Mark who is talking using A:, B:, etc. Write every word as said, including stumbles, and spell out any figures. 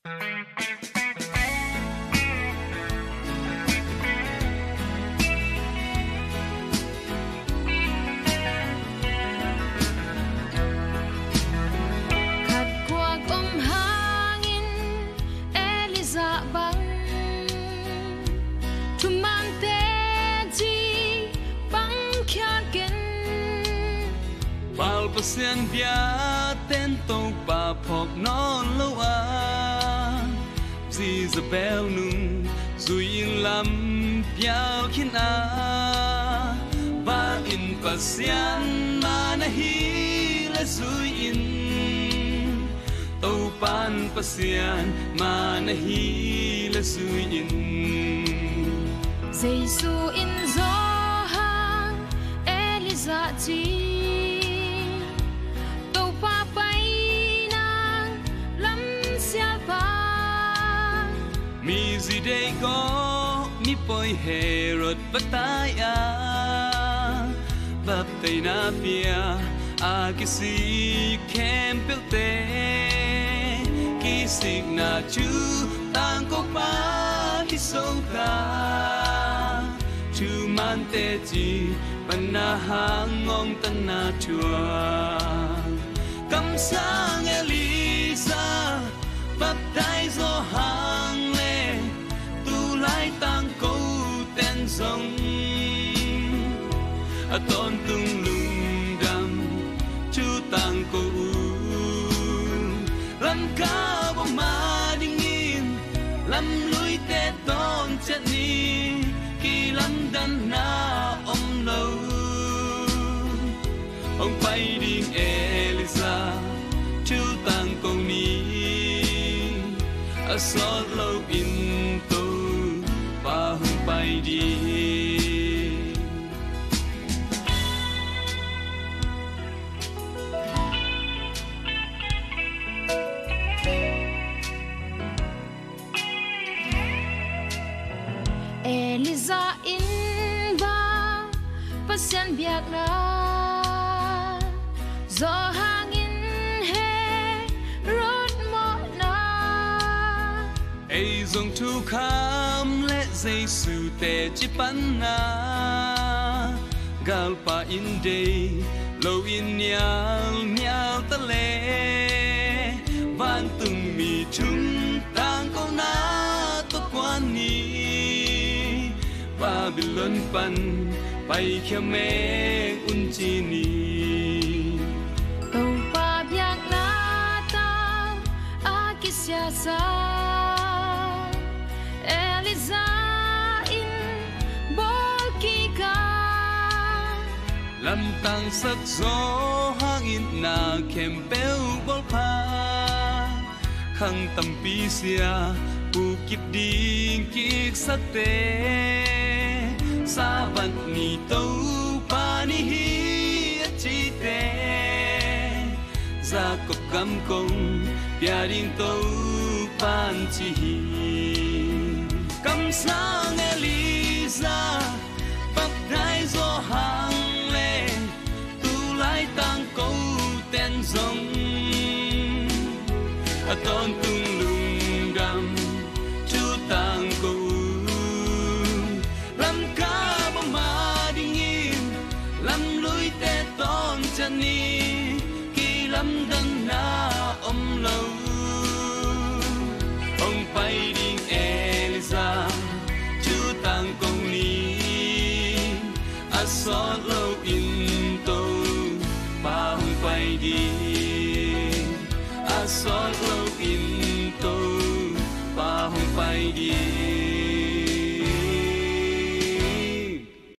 A: Sen bia tên tàu bà phọc non lâu à si giờ bèo nung rồi in lắm biao khiến à và in pasian mà na hi là rồi in tàu pan pasian mà na hi là rồi in
B: Giêsu in gió hang Eliza chi
A: mi gì đây có mi bồi Herod bắt tay à bắp tay na bia à cái gì kem bel tê cái gì na chú tang có ba cái sâu ta chú man tê chi ban na hang ngong tan na chua cắm sang Elisa bắp tay gió hàng lai tang câu tên sông a tôn tung lung đam chú tang câu lâm ca bom ma ding in lâm lui te tôn chân ni kỳ lâm đan na om lâu ông bay đi Elisa chú tang câu ni a sót lâu in ba hương bay đi
B: Eliza in ba pasian biak na gió hang in he rốt mo na
A: ai dòng thu kham Giêsu te chi pan na gal pa in day lo in nyal nyal ta le van tung mi chung tang ko na to quan ni Babylon pan pai khia me un chi ni
B: tàu pa biak na ta a kisya sa Eliza
A: lâm tang sắc gió hang in na kem bel bol pa khang tam pi sia pu kip ding kik sắc te sa ban ni tau pa ni hi chi te za kop gam kong pia ding tau pan chi hi kam sang Eliza bắp đai gió hang tang câu tên rồng a tôn tung lung đam chú tang câu lâm ca bom ma ding in lâm lui te tôn chân ni kỳ lâm đan na om lâu ông bay ding Eliza chú tang câu ni a sót lâu in ba hung bay đi a sót lâu in tôi ba hung bay đi